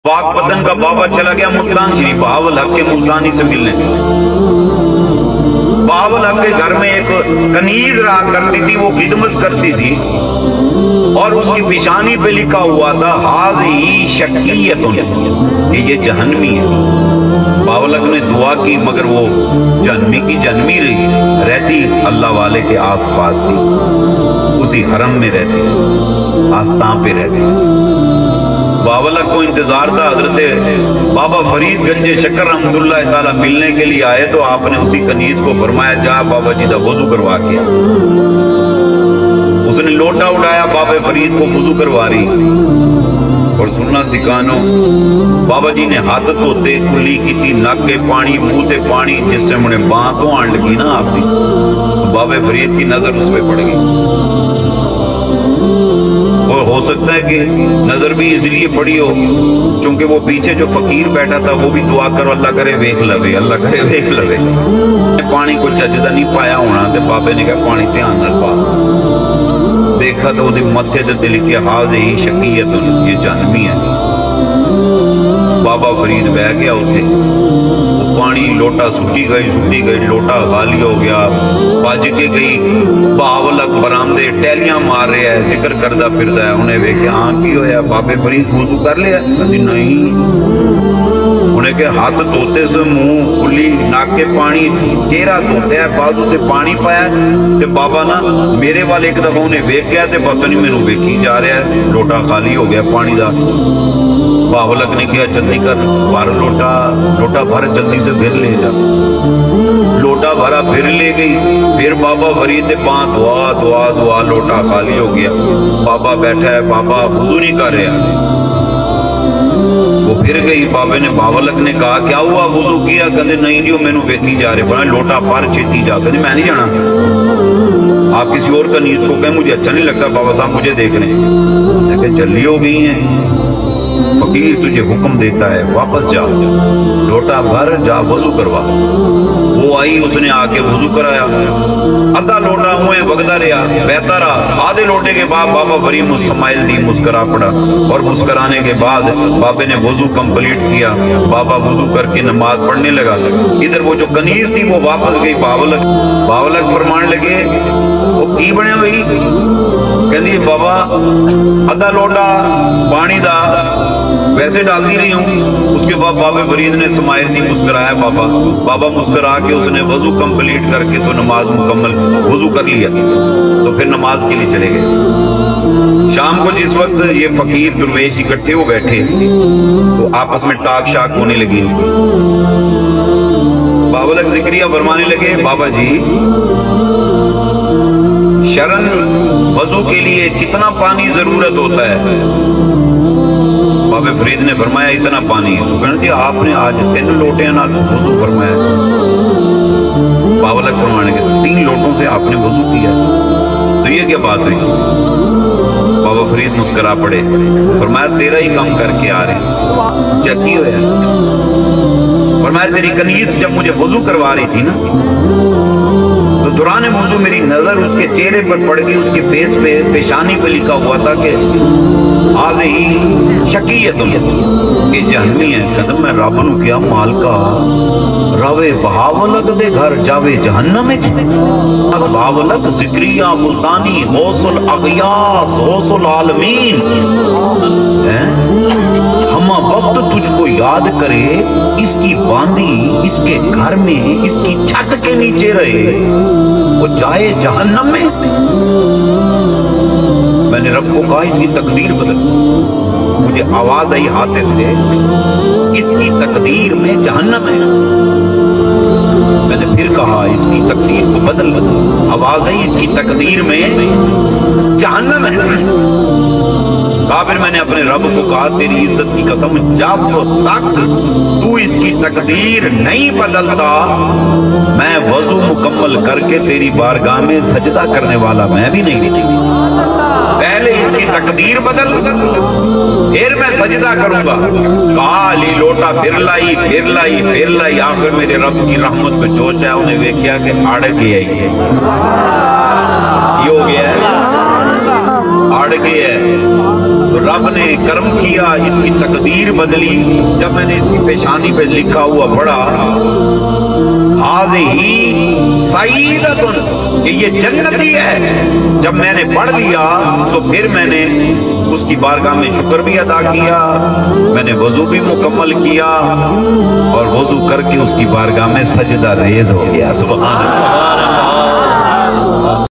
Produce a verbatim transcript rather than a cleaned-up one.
पाक पतन का बाबा चला गया मुल्तान शरीफ, बहावल हक के मुल्तानी से मिलने। बहावल हक के घर में एक कनीज रहा करती थी, वो खिदमत करती थी और उसकी पेशानी पे लिखा हुआ था हाज़ी शकीयतुन, कि ये जहन्नमी है। बहावल हक ने दुआ की मगर वो जहन्नमी की जहन्नमी रही, रहती अल्लाह वाले के आस पास थी, उसी हरम में रहती, आस्तां पे रहती। बहावल हक को इंतजार था, हजरत बाबा फरीद गंजे शक्कर रहमतुल्लाह ताला मिलने के लिए आए तो आपने उसी कनीज को फरमाया जा बाबा जी का वजू करवा के। उसने लोटा उठाया, बाबा फरीद को वजू करवा रही और सुनना दिकानो बाबा जी ने हाथ धोते कुली की, नक के पानी मुंह से पानी, जिस टाइम उन्हें बांह तो आन लगी ना आपकी, तो बाबा फरीद की नजर उस पर पड़ गई। और हो सकता है कि नजर भी इसलिए पड़ी हो क्योंकि वो पीछे जो फकीर बैठा था वो भी दुआ करो अल्लाह करे वेख लवे, अल्लाह करे वेख लवे। पानी को चजदा नहीं पाया होना, तो बाबे ने कहा पानी ध्यान न पा। देखा तो वो मथे ते लिखे हाज़ी शकीयत, ये जहन्नमी है। बाबा फरीद बह गया उठे, वो पानी लोटा सुटी गई सुटी गई लोटा खाली हो गया, बज के गई। बहावल हक बरामदे टहलियां मार रहा है, जिक्र करदा फिरदा है। उन्हें वेख्या हाँ की होया, बाबे फरीद वुज़ू कर लिया? कहती नहीं। उन्हें के हाथ धोते से मुंह खुली, नाक के पानी, चेहरा धोते है, बाजू से पानी पाया। ते बाबा ना मेरे वाले एक दफा उन्हें वेख गया, ते पता नहीं मैनू वेखी जा रहा है, लोटा खाली हो गया पानी का। बहावल हक ने कहा जल्दी कर, भर लोटा, लोटा भर जल्दी से फिर ले जा। लोटा भरा फिर ले गई, फिर बाबा फरीद बांह दुआ दुआ दुआ, लोटा खाली हो गया। बाबा बैठा है, बाबा वुज़ू नहीं कर रहा। वो फिर गई, बाबे ने बहावल हक ने कहा क्या हुआ, वुज़ू किया? कहते नहीं जी मैनू वेखी जा रहे, बड़ा लोटा भर छेती जा। कहते मैं नहीं जाना, आप किसी और कनीज को कहें, मुझे अच्छा नहीं लगता बाबा साहब मुझे देख रहे हैं। जल्दी हो गई है, फकीर तुझे हुक्म देता है वापस जा, लोटा भर जा वजू करवा। वो आई, उसने आके वजू कराया, आधा लोटा मुँह वगदा रहा, बहता रहा। आधे लोटे के बाद बाबा बड़ी मुस्माइल दी, मुस्करा पड़ा और मुस्कराने के बाद बाबे ने वजू कंप्लीट किया। बाबा वजू करके नमाज पढ़ने लगा। इधर वो जो कनीज थी वो वापस गई। बहावल हक बहावल हक फरमान लगे वो की बने भाई? कहती बाबा आधा लोटा पानी दा वैसे डालती रही हूँ। उसके बाद बाबा फरीद ने समाइल दी, मुस्कुराया। बाबा बाबा मुस्कुरा के उसने वजू कंप्लीट करके तो नमाज मुकम्मल वजू कर लिया, तो फिर नमाज के लिए चले गए। शाम को जिस वक्त ये फकीर दुर्वेश इकट्ठे हो बैठे तो आपस में टाक शाक होने लगी। बहावल हक जिक्रिया फरमाने लगे बाबा जी शरण वजू के लिए कितना पानी जरूरत होता है? बाबा फरीद ने फरमाया इतना पानी। तो कहते आपने आज तीन लोटे ना वजू फरमाया। बहावल हक फरमाने के तीन लोटों से आपने वजू किया, तो ये क्या बात हुई? बाबा फरीद मुस्करा पड़े, फरमाया तेरा ही काम करके आ रहे। चकी हो फरमाया तेरी कनीज जब मुझे वजू करवा रही थी ना, तो दौरान वजू मेरी नजर उसके चेहरे पर पड़ गई, उसके फेस पे पेशानी पे लिखा हुआ था कि हाज़ी शकीयतुन, ये जहन्नमी है। कहता मैं रब नू क्या मालका रवे बहावल हक दे घर जावे जहन्नम में। बहावल हक जिक्रिया मुल्तानी गौसुल अगियास गौसुल आलमीन हम वक्त तुझको याद करे, इसकी बांदी इसके घर में इसकी छत के नीचे रहे, वो जाए जहन्नम में। मैंने रब को कहा इसकी तकदीर बदल। मुझे आवाज आई हाथे से इसकी तकदीर में जहन्नम है। मैंने फिर कहा इसकी तकदीर को बदल बदल। आवाज आई इसकी तकदीर में जहन्नम है। फिर मैंने अपने रब को कहा तेरी इज्जत की कसम जब तक तू इसकी तकदीर नहीं बदलता मैं वजू मुकम्मल करके तेरी बारगाह में सजदा करने वाला मैं भी नहीं। पहले इसकी तकदीर बदल फिर मैं सजदा करूंगा। काली लोटा फिर लाई फिर लाई फिर लाई, आखिर मेरे रब की रहमत पे जोश है, उन्हें वे क्या कि अड़ गया ये हो गया है, अड़ गया है। رب نے کرم کیا، اس کی تقدیر بدلی۔ جب میں نے اس کی پیشانی پہ لکھا ہوا پڑھا ہی سعیدتن، کہ یہ جنتی ہے، جب میں نے پڑھ لیا تو پھر میں نے اس کی بارگاہ میں شکر بھی ادا کیا، میں نے وضو بھی مکمل کیا اور وضو کر کے اس کی بارگاہ میں سجدہ ریز ہو گیا۔ سبحان اللہ۔